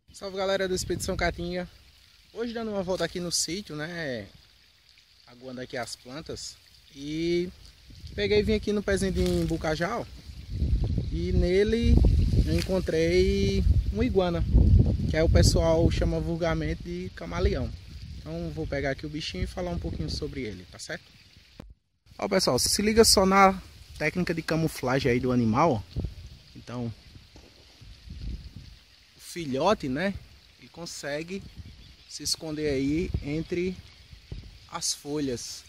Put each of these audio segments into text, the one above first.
Salve galera do Expedição Caatinga. Hoje dando uma volta aqui no sítio, né? Aguando aqui as plantas. E peguei e vim aqui no pezinho de Embucajá, ó. E nele eu encontrei um iguana, que é o pessoal chama vulgarmente de camaleão. Então vou pegar aqui o bichinho e falar um pouquinho sobre ele, tá certo? Ó pessoal, se liga só na técnica de camuflagem aí do animal, ó. Então filhote, né? E consegue se esconder aí entre as folhas.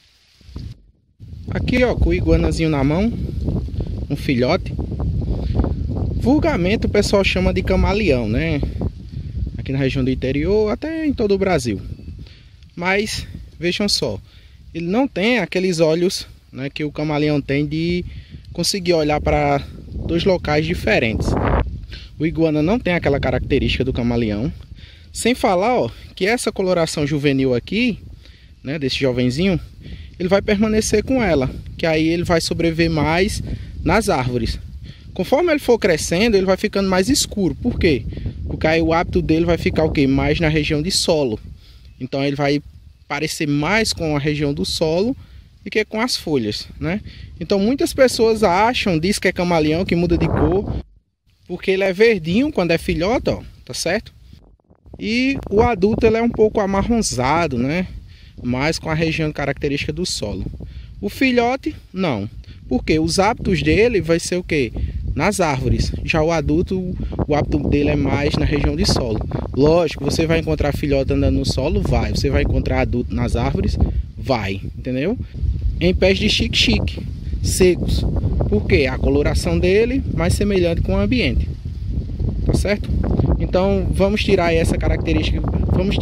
Aqui, ó, com o iguanazinho na mão, um filhote. Vulgarmente o pessoal chama de camaleão, né? Aqui na região do interior, até em todo o Brasil. Mas vejam só, ele não tem aqueles olhos, né, que o camaleão tem de conseguir olhar para dois locais diferentes. O iguana não tem aquela característica do camaleão. Sem falar, ó, que essa coloração juvenil aqui, né, desse jovenzinho, ele vai permanecer com ela, que aí ele vai sobreviver mais nas árvores. Conforme ele for crescendo, ele vai ficando mais escuro. Por quê? Porque aí o hábito dele vai ficar o quê? Mais na região de solo. Então ele vai parecer mais com a região do solo do que com as folhas, né? Então muitas pessoas acham, diz que é camaleão, que muda de cor, porque ele é verdinho quando é filhote, ó, tá certo? E o adulto ele é um pouco amarronzado, né? Mais com a região característica do solo. O filhote, não. Porque os hábitos dele vai ser o quê? Nas árvores. Já o adulto, o hábito dele é mais na região de solo. Lógico, você vai encontrar filhote andando no solo? Vai. Você vai encontrar adulto nas árvores? Vai. Entendeu? Em pés de xique-xique, secos. Porque a coloração dele mais semelhante com o ambiente. Tá certo? Então vamos tirar essa característica. Vamos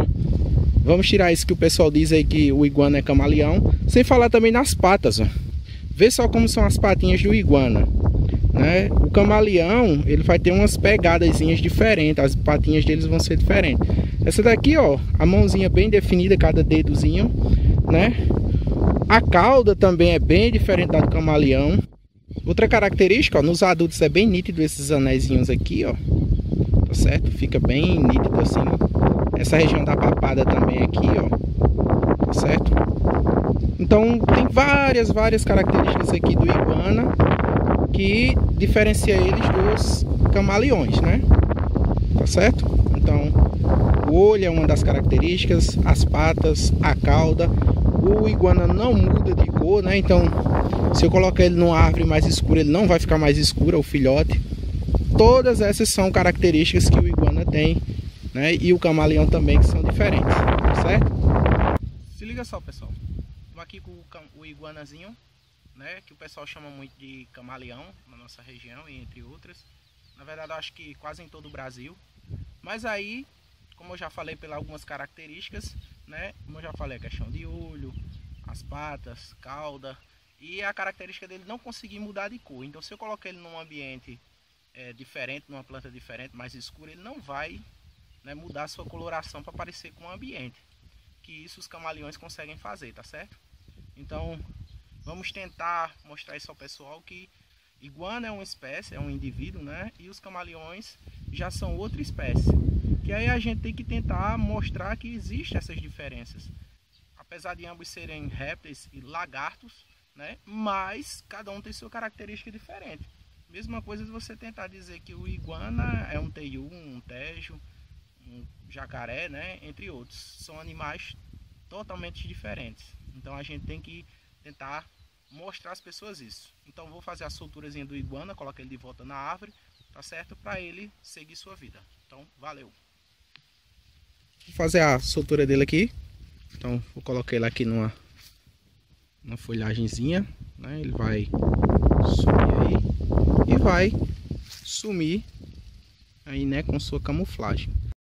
tirar isso que o pessoal diz aí, que o iguana é camaleão. Sem falar também nas patas, ó. Vê só como são as patinhas do iguana, né? O camaleão, ele vai ter umas pegadazinhas diferentes. As patinhas deles vão ser diferentes. Essa daqui, ó, a mãozinha bem definida, cada dedozinho, né? A cauda também é bem diferente da do camaleão. Outra característica, ó, nos adultos é bem nítido esses anéisinhos aqui, ó. Tá certo? Fica bem nítido assim. Essa região da papada também aqui, ó. Tá certo? Então tem várias características aqui do iguana que diferencia eles dos camaleões, né? Tá certo? Então o olho é uma das características, as patas, a cauda. O iguana não muda de cor, né? Então se eu colocar ele numa árvore mais escura, ele não vai ficar mais escuro, o filhote. Todas essas são características que o iguana tem, né? E o camaleão também, que são diferentes, certo? Se liga só, pessoal. Estou aqui com o iguanazinho, né? Que o pessoal chama muito de camaleão na nossa região e entre outras. Na verdade, eu acho que quase em todo o Brasil. Mas aí, como eu já falei pelas algumas características, né? Como eu já falei, a questão de olho, as patas, cauda e a característica dele não conseguir mudar de cor. Então, se eu colocar ele num ambiente diferente, numa planta diferente, mais escura, ele não vai, né, mudar a sua coloração para parecer com o ambiente, que isso os camaleões conseguem fazer, tá certo? Então vamos tentar mostrar isso ao pessoal, que iguana é uma espécie, é um indivíduo, né? E os camaleões já são outra espécie, que aí a gente tem que tentar mostrar que existem essas diferenças, apesar de ambos serem répteis e lagartos, né? Mas cada um tem sua característica diferente. Mesma coisa de você tentar dizer que o iguana é um teiu, um tejo, um jacaré, né? Entre outros. São animais totalmente diferentes. Então a gente tem que tentar mostrar às pessoas isso. Então vou fazer a solturazinha do iguana, colocar ele de volta na árvore, tá certo? Para ele seguir sua vida. Então, valeu! Vou fazer a soltura dele aqui. Então vou colocar ele aqui numa folhagenzinha, né? Ele vai subir aí e vai sumir aí, né, com sua camuflagem.